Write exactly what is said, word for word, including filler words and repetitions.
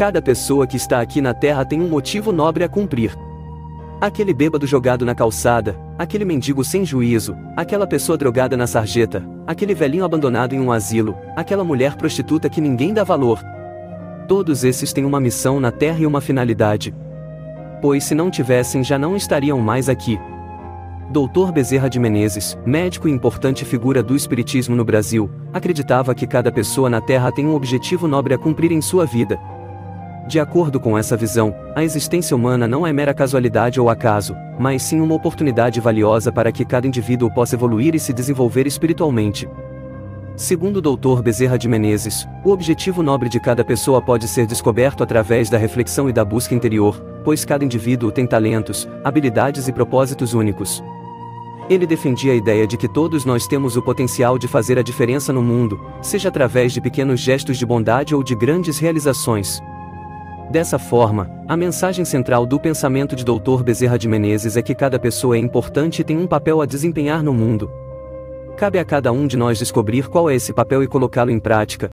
Cada pessoa que está aqui na Terra tem um motivo nobre a cumprir. Aquele bêbado jogado na calçada, aquele mendigo sem juízo, aquela pessoa drogada na sarjeta, aquele velhinho abandonado em um asilo, aquela mulher prostituta que ninguém dá valor. Todos esses têm uma missão na Terra e uma finalidade. Pois se não tivessem já não estariam mais aqui. doutor Bezerra de Menezes, médico e importante figura do espiritismo no Brasil, acreditava que cada pessoa na Terra tem um objetivo nobre a cumprir em sua vida. De acordo com essa visão, a existência humana não é mera casualidade ou acaso, mas sim uma oportunidade valiosa para que cada indivíduo possa evoluir e se desenvolver espiritualmente. Segundo o doutor Bezerra de Menezes, o objetivo nobre de cada pessoa pode ser descoberto através da reflexão e da busca interior, pois cada indivíduo tem talentos, habilidades e propósitos únicos. Ele defendia a ideia de que todos nós temos o potencial de fazer a diferença no mundo, seja através de pequenos gestos de bondade ou de grandes realizações. Dessa forma, a mensagem central do pensamento de doutor Bezerra de Menezes é que cada pessoa é importante e tem um papel a desempenhar no mundo. Cabe a cada um de nós descobrir qual é esse papel e colocá-lo em prática,